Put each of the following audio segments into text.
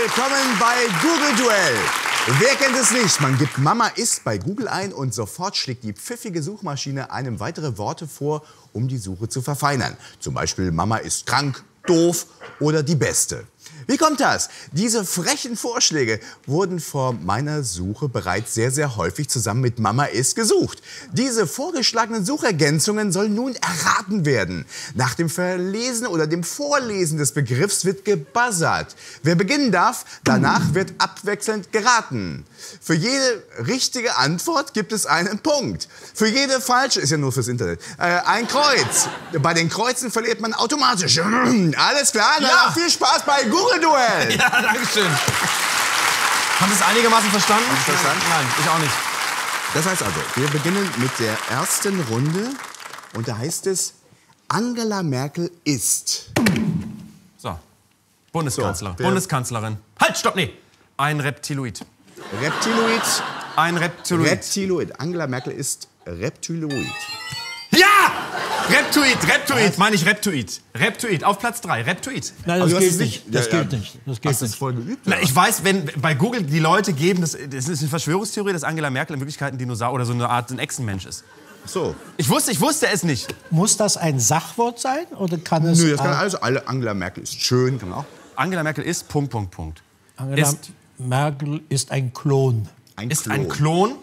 Willkommen bei Google Duell. Wer kennt es nicht? Man gibt Mama ist bei Google ein und sofort schlägt die pfiffige Suchmaschine einem weitere Worte vor, um die Suche zu verfeinern. Zum Beispiel Mama ist krank, doof oder die Beste. Wie kommt das? Diese frechen Vorschläge wurden vor meiner Suche bereits sehr, sehr häufig zusammen mit Mama ist gesucht. Diese vorgeschlagenen Suchergänzungen sollen nun erraten werden. Nach dem Verlesen oder dem Vorlesen des Begriffs wird gebuzzert. Wer beginnen darf, danach wird abwechselnd geraten. Für jede richtige Antwort gibt es einen Punkt. Für jede falsche, ist ja nur fürs Internet, ein Kreuz. Bei den Kreuzen verliert man automatisch. Alles klar? Na, Ja. viel Spaß bei Google Duell. Ja, danke schön. Haben Sie es einigermaßen verstanden? Haben Sie verstanden? Nein, ich auch nicht. Das heißt also, wir beginnen mit der ersten Runde und da heißt es, Angela Merkel ist. So, Bundeskanzler. So, Bundeskanzlerin. Halt, stopp, nee. Ein Reptiloid. Reptiloid. Ein Reptiloid. Reptiloid. Angela Merkel ist Reptiloid. Ja! Reptoid, meine ich Reptoid. Reptoid, auf Platz 3, Reptoid. Nein, Also das du hast gilt es nicht. nicht- Das ja, gilt ja. nicht. Das gilt Hast du es nicht. voll geübt? Na, oder? ich weiß, wenn bei Google die Leute geben, das ist eine Verschwörungstheorie, dass Angela Merkel in Wirklichkeit ein Dinosaurier oder so eine Art ein Echsenmensch ist. So. Ich wusste es nicht. Muss das ein Sachwort sein oder kann es? Nö, das kann also alle. Angela Merkel ist schön, kann man auch. Angela Merkel ist ... Angela Ist- Merkel ist ein Klon. Ist ein Klon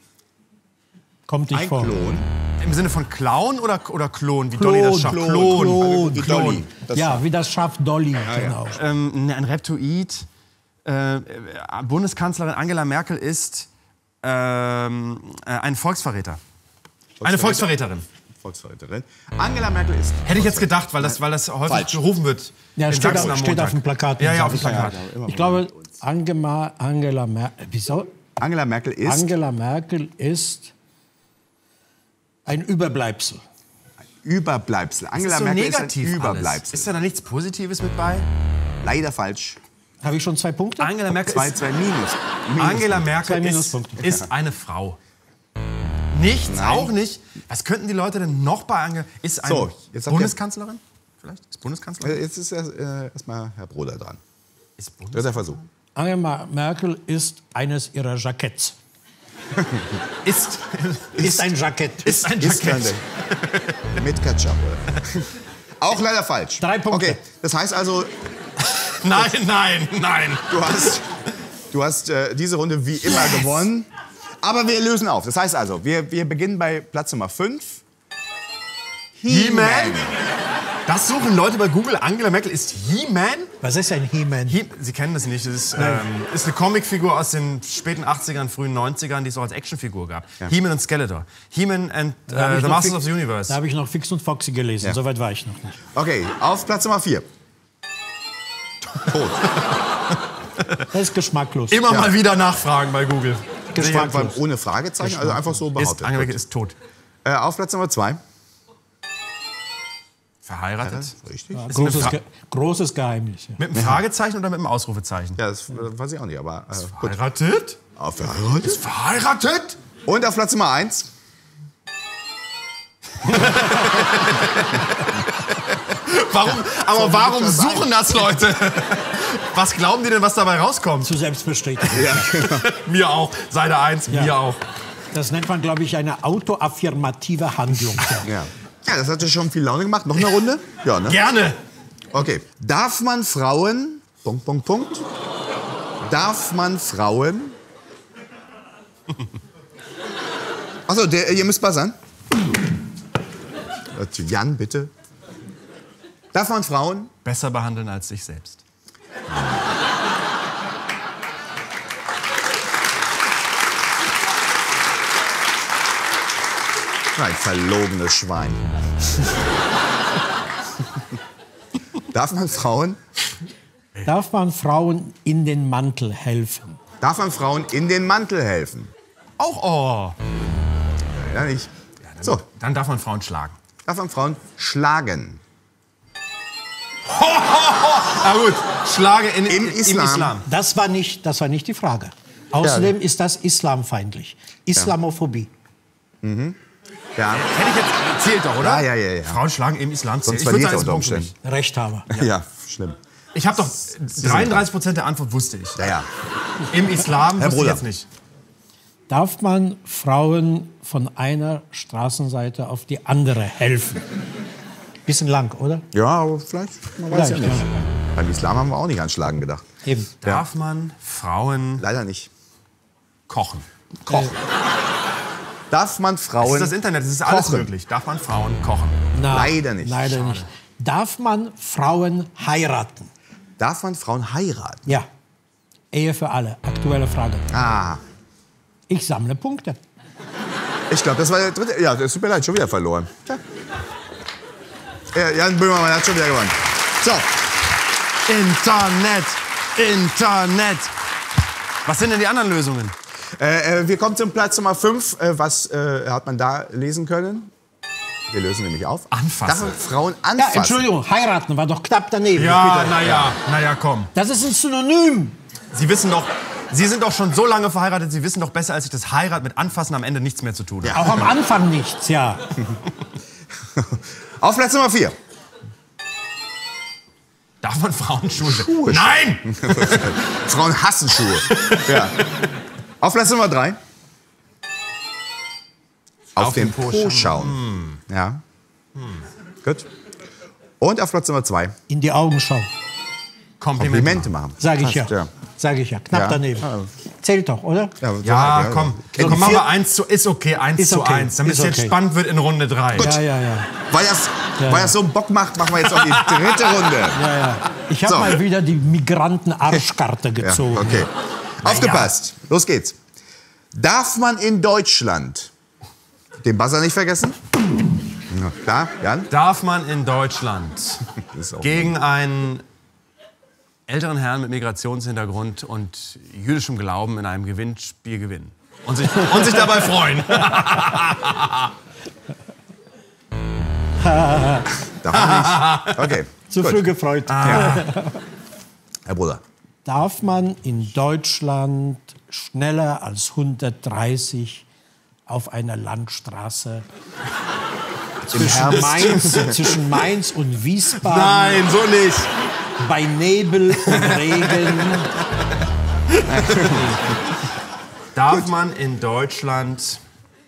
Kommt nicht Ein vor. Klon. im Sinne von Clown oder Klon, wie Dolly das schafft? Klon. Wie Dolly. Das Ja, wie das schafft Dolly. Genau. Ein Reptoid. Bundeskanzlerin Angela Merkel ist ein Volksverräter. Eine Volksverräterin. Volksverräterin. Angela Merkel ist. Hätte ich jetzt gedacht, weil das häufig Falsch. gerufen wird. Ja, in steht, Sachsen am steht Montag. auf dem Plakat. Ja, auf dem Plakat. Ich glaube, Angela Merkel. Wieso? Angela Merkel ist. Angela Merkel ist ein Überbleibsel. Überbleibsel. Das Angela ist so Merkel negativ ist ein alles. Überbleibsel. Ist da noch nichts Positives mit bei? Leider falsch. Habe ich schon 2 Punkte? Angela Merkel ist, Zwei Minus. Angela Zwei Merkel ist, Minuspunkte. ist eine Frau. Nichts, Nein. auch nicht. Was könnten die Leute denn noch bei Angela? Ist eine So, jetzt habt ihr- Bundeskanzlerin? Vielleicht? Ist Bundeskanzlerin? Jetzt ist erstmal Herr Broder dran. Ist Das ist der Versuch. Angela Merkel ist eines ihrer Jacketts. Ist Ist ein Jackett. ein Ist Jackett. mit Ketchup. Auch leider falsch. 3 Punkte. Okay, das heißt also, Nein. du hast diese Runde wie immer gewonnen. Aber wir lösen auf. Das heißt also, wir beginnen bei Platz Nummer 5. He-Man? Das suchen Leute bei Google. Angela Merkel ist He-Man? Was ist ein He-Man? Sie kennen das nicht. Das ist eine Comicfigur aus den späten 80ern, frühen 90ern, die es auch als Actionfigur gab. He-Man und Skeletor. He-Man and Da habe ich the noch Masters Fix- of the Universe. Da habe ich noch Fix und Foxy gelesen. Ja. Soweit war ich noch nicht. Okay, auf Platz Nummer 4. Tot. Das ist geschmacklos. Immer mal wieder nachfragen bei Google. Geschmacklos. Ohne Fragezeichen, also einfach so Ist, behauptet. Angela Merkel ist tot. Auf Platz Nummer 2. Verheiratet? Richtig. Ist Großes Geheimnis. Ja. mit einem Fragezeichen oder mit einem Ausrufezeichen? Ja, das weiß ich auch nicht, aber gut. Verheiratet? Verheiratet. Verheiratet? Und auf Platz Nummer 1. Warum suchen das Leute? Was glauben die denn, was dabei rauskommt? Zu Selbstbestätigung. Ja, genau. Mir auch. Seite 1, Ja. mir auch. Das nennt man, glaube ich, eine autoaffirmative Handlung. Ja. Ja, das hat ja schon viel Laune gemacht. Noch eine Runde? Ja, ne? Gerne. Okay. Darf man Frauen... ... Darf man Frauen... Achso, ihr müsst buzzern. Jan, bitte. Darf man Frauen... Besser behandeln als sich selbst. Ein verlogenes Schwein. Darf man Frauen... Darf man Frauen in den Mantel helfen? Darf man Frauen in den Mantel helfen? Auch, oh. Ja, nicht. So, Dann darf man Frauen schlagen. darf man Frauen schlagen? Ah gut, Schlage im Islam. Das war nicht die Frage. Außerdem ist das islamfeindlich. Islamophobie. Ja. Hätte ich jetzt zählt doch, oder? Ja. Frauen schlagen im Islam zählt. Sonst Ich würde verliert sagen, er ist unter ein Punkt für Umständen. mich. Rechthaber. Ja, schlimm. Ich habe doch 33% der Antwort wusste ich. Ja. Im Islam wusste ich Bruder. jetzt nicht. Darf man Frauen von einer Straßenseite auf die andere helfen? Bisschen lang, oder? Ja, aber vielleicht, man weiß ja Vielleicht, nicht. Beim Islam haben wir auch nicht an Schlagen gedacht. Eben. Darf man Frauen Leider nicht. kochen? Kochen. Darf man Das Frauen ist das Internet, das ist alles kochen? möglich. Darf man Frauen kochen? Leider nicht. Leider Schade. nicht. Darf man Frauen heiraten? Darf man Frauen heiraten? Ja. Ehe für alle. Aktuelle Frage. Ah, Ich sammle Punkte. ich glaube, das war der dritte. Ja, es tut mir leid, schon wieder verloren. Tja. Ja, Jan Böhmermann hat schon wieder gewonnen. So, Internet. Was sind denn die anderen Lösungen? wir kommen zum Platz Nummer 5. Was hat man da lesen können? Wir lösen nämlich auf. Anfassen. Darf man Frauen Ja, anfassen? Entschuldigung, heiraten war doch knapp daneben. Ja, Bitte. naja, komm. Das ist ein Synonym. Sie wissen doch, Sie sind doch schon so lange verheiratet, Sie wissen doch besser als ich, dass Heirat mit Anfassen am Ende nichts mehr zu tun hat. Auch am Anfang nichts, ja. Auf Platz Nummer 4. Darf man Frauen Schuhe? Nein! Frauen hassen Schuhe. Ja. Auf Platz Nummer 3. Auf den Po schauen. Ja. Gut. Und auf Platz Nummer 2. In die Augen schauen. Komplimente machen. Sag ich ja. Passt, ja. Sag ich ja. Knapp Ja. daneben. Ja. Zählt doch, oder? Ja, komm. Kennt Komm, ihr machen wir vier- ist okay, 1 Ist zu okay, 1, damit ist es jetzt okay. spannend wird in Runde 3. Ja, ja, ja. Weil das so einen Bock macht, machen wir jetzt noch die dritte Runde. Ich habe So. mal wieder die Migranten-Arschkarte Ja, gezogen. okay. Aufgepasst. Los geht's. Darf man in Deutschland den Buzzer nicht vergessen? Ja, klar, Jan? Darf man in Deutschland Das ist auch gegen einen älteren Herrn mit Migrationshintergrund und jüdischem Glauben in einem Gewinnspiel gewinnen? Und sich dabei freuen. Darf man nicht. Okay. Zu gut. früh gefreut. Herr Bruder. Darf man in Deutschland schneller als 130 auf einer Landstraße zwischen Mainz und Wiesbaden Nein, so nicht. bei Nebel und Regen? Darf man in Deutschland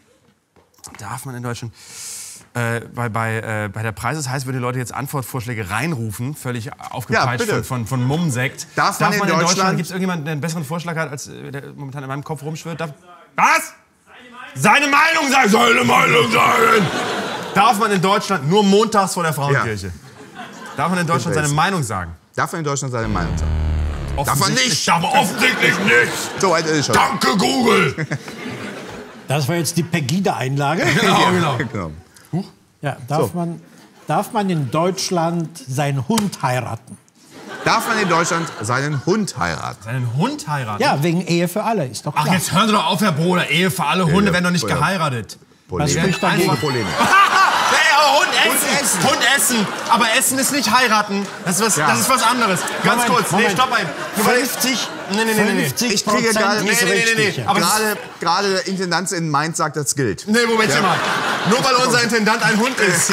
bei der Preis ist heiß, würden die Leute jetzt Antwortvorschläge reinrufen, völlig Ja, aufgepeitscht bitte. von Mummsekt. Darf man in Deutschland- Gibt es irgendjemanden, der einen besseren Vorschlag hat, als der momentan in meinem Kopf rumschwirrt? Was? Seine Meinung sagen! Seine Meinung sagen! Darf man in Deutschland nur montags vor der Frauenkirche? Darf man in Deutschland seine Meinung sagen? Darf man in Deutschland seine Meinung sagen? Darf man nicht? Darf man offensichtlich nicht! So weit ist es schon. Danke, Google! Das war jetzt die Pegida-Einlage. Genau. Genau. Ja, darf man in Deutschland seinen Hund heiraten? Darf man in Deutschland seinen Hund heiraten? Seinen Hund heiraten? Ja, wegen Ehe für alle, ist doch klar. Ach, jetzt hören Sie doch auf, Herr Bruder. Ehe für alle Hunde ja, werden doch nicht ja. geheiratet. Was spricht dagegen? Polemik. Hey, aber Hund essen. essen. Hund essen. Aber Essen ist nicht heiraten. Das ist was anderes. Ganz kurz. Nee, stopp mal. 50, Nee. 50 Ich kriege gerade- ist Nee. richtig. Ja. Aber Gerade der Intendant in Mainz sagt, das gilt. nee, Momentchen mal. Nur weil unser Intendant ein Hund ist. Ja.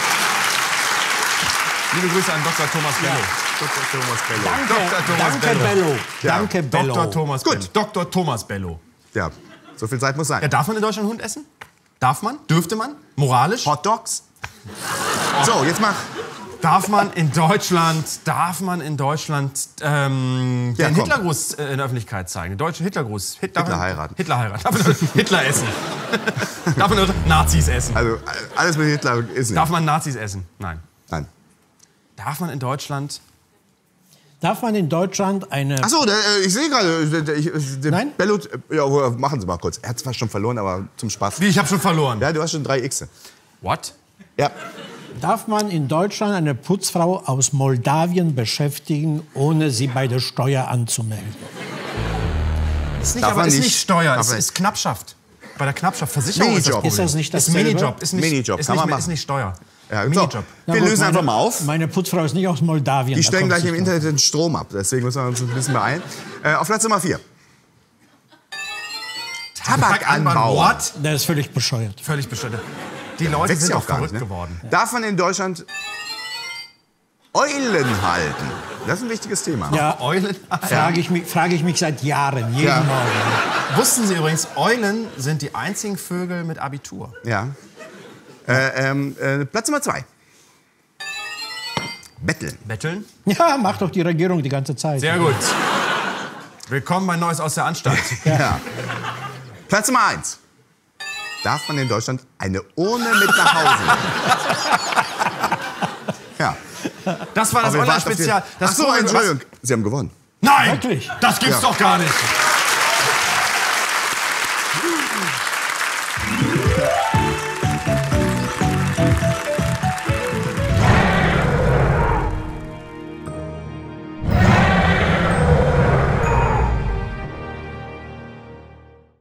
Liebe Grüße an Dr. Thomas Bello. Dr. Thomas Bello. Danke, Bello. Ja. Danke, Bello. Dr. Thomas Gut. Bello. Dr. Thomas Bello. Ja, so viel Zeit muss sein. Ja, darf man in Deutschland Hund essen? Darf man? Dürfte man? Moralisch? Hot Dogs? So, jetzt mach. Darf man in Deutschland den komm. Hitlergruß in der Öffentlichkeit zeigen? Den deutschen Hitlergruß. Hitler heiraten. Hitler heiraten. Darf man Hitler essen? Darf man Nazis essen? Also, alles mit Hitler ist nicht. Darf man Nazis essen? Nein. Nein. Darf man in Deutschland... Darf man in Deutschland eine... Achso, ich sehe gerade. Nein? Bello, ja, machen Sie mal kurz. Er hat zwar schon verloren, aber zum Spaß. Wie, ich habe schon verloren. Ja, du hast schon 3 Xe. What? Ja. Darf man in Deutschland eine Putzfrau aus Moldawien beschäftigen, ohne sie bei der Steuer anzumelden? Ist nicht, Darf aber man ist nicht. nicht Steuer, Darf es man ist Knappschaft. Bei der Knappschaft, Versicherung ist das Minijob. Problem. Ist das nicht Ist dasselbe? Minijob, ist nicht, Minijob, ist kann nicht, man ist machen. nicht Steuer. Ja, so. Minijob. Ja, Wir gut, lösen einfach mal auf. Meine Putzfrau ist nicht aus Moldawien. Die da stellen kommt gleich sie im drauf. Internet den Strom ab. Deswegen müssen wir uns ein bisschen beeilen. Auf Platz Nummer 4. Tabakanbau. What? Der ist völlig bescheuert. Völlig bescheuert. Die Leute Wächst sind ja auch auch gar verrückt nicht, ne? geworden. Darf man in Deutschland Eulen halten. Das ist ein wichtiges Thema. Ja, Eulen? frage ich mich seit Jahren, jeden Morgen. Wussten Sie übrigens, Eulen sind die einzigen Vögel mit Abitur. Ja. Platz Nummer 2. Betteln. Betteln? Ja, macht doch die Regierung die ganze Zeit. Sehr gut. Willkommen bei Neues aus der Anstalt. Ja. Platz Nummer 1. Darf man in Deutschland eine Urne mit nach Hause nehmen? Ja. Das war das Online-Spezial. Ach so, Entschuldigung. Sie haben gewonnen. Nein! Wirklich? Das gibt's doch gar nicht.